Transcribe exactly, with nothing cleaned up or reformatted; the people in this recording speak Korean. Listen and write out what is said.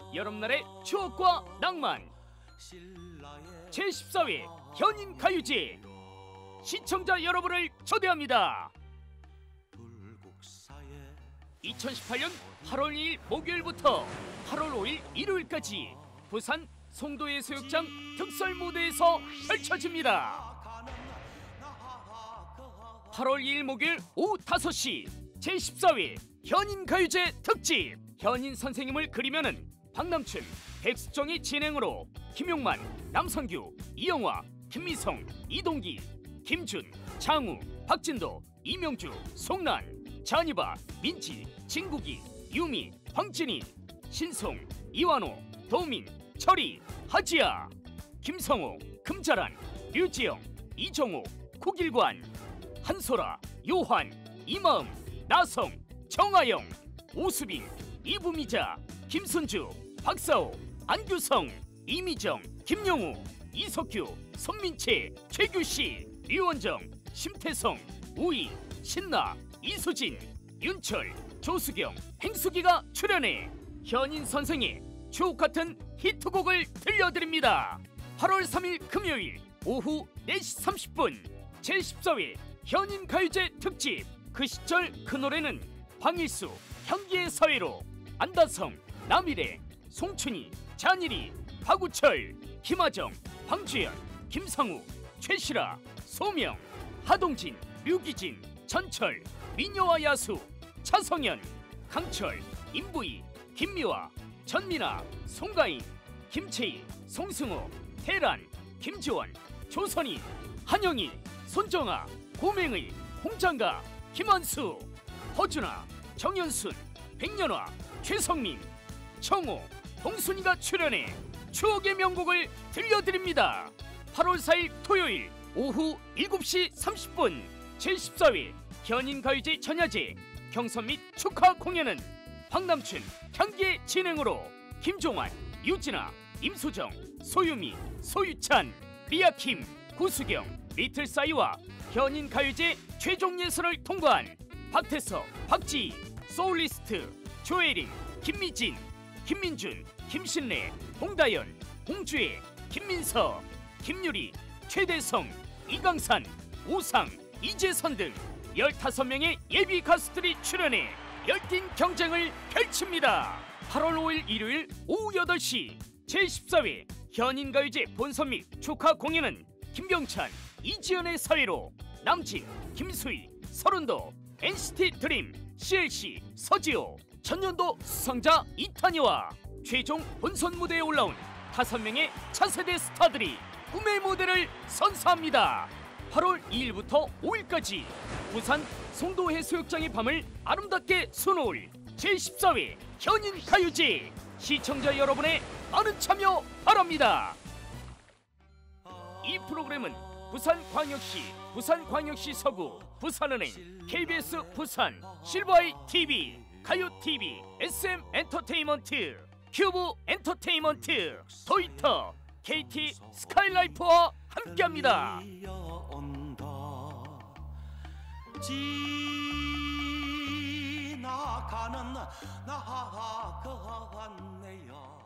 여름날의 추억과 낭만 제십사 회 현인가요제 시청자 여러분을 초대합니다. 이천십팔 년 팔월 이 일 목요일부터 팔월 오 일 일요일까지 부산 송도해수욕장 특설 무대에서 펼쳐집니다. 팔월 이 일 목요일 오후 다섯 시 제십사 회 현인가요제 특집. 현인 선생님을 그리면은 박남춘, 백수정이 진행으로 김용만, 남성규, 이영화, 김미성, 이동기, 김준, 장우, 박진도, 이명주, 송란, 잔이바, 민지, 진국이, 유미, 황진희, 신송, 이완호, 도민, 철이, 하지야, 김성호, 금자란, 류지영, 이정호, 국일관, 한소라, 요한, 이마음, 나성, 정아영, 오수빈, 이부미자, 김순주, 박사호, 안규성, 이미정, 김영우, 이석규, 손민채, 최규씨, 류원정, 심태성, 우희, 신나, 이수진, 윤철, 조수경, 행수기가 출연해 현인 선생의 추억같은 히트곡을 들려드립니다. 팔월 삼 일 금요일 오후 네 시 삼십 분 제십사 회 현인가요제 특집. 그 시절 그 노래는 방일수, 향기의 사회로, 안다성, 남일애, 송춘희, 잔일이, 박우철, 김하정, 방주연, 김상우, 최시라, 소명, 하동진, 류기진, 전철, 미녀와 야수, 차성현, 강철, 임부희, 김미화, 전민아, 송가인, 김채희, 송승호, 태란, 김지원, 조선희, 한영희, 손정아, 고맹의, 홍장가, 김한수, 허준아, 정연순, 백년화, 최성민, 청호, 홍순이가 출연해 추억의 명곡을 들려드립니다. 팔월 사 일 토요일 오후 일곱 시 삼십 분 제십사 회 현인가요제 전야제 경선 및 축하 공연은 박남춘, 향기의 진행으로 김종환, 유진아, 임소정, 소유미, 소유찬, 리아킴, 구수경, 리틀사이와 현인가요제 최종 예선을 통과한 박태서, 박지희, 소울리스트, 조혜린, 김미진, 김민준, 김신래, 홍다연, 홍주혜, 김민서, 김유리, 최대성, 이강산, 오상, 이재선 등 열다섯 명의 예비 가수들이 출연해 열띤 경쟁을 펼칩니다. 팔월 오 일 일요일 오후 여덟 시 제십사 회 현인가요제 본선 및 축하 공연은 김병찬, 이지연의 사회로, 남진, 김수희, 서른도, 엔시티 드림, 씨엘씨, 서지호, 천년도 수상자 이탄희와 최종 본선 무대에 올라온 다섯 명의 차세대 스타들이 꿈의 무대를 선사합니다. 팔월 이 일부터 오 일까지 부산 송도해수욕장의 밤을 아름답게 수놓을 제십사 회 현인가요제. 시청자 여러분의 많은 참여 바랍니다. 이 프로그램은 부산광역시, 부산광역시 서구, 부산은행, 케이비에스 부산, 실버아이 티비, 가요티비, 에스엠 엔터테인먼트, 큐브 엔터테인먼트, 도이터, 케이티 스카이라이프와 함께합니다. 지나가는 나가네요.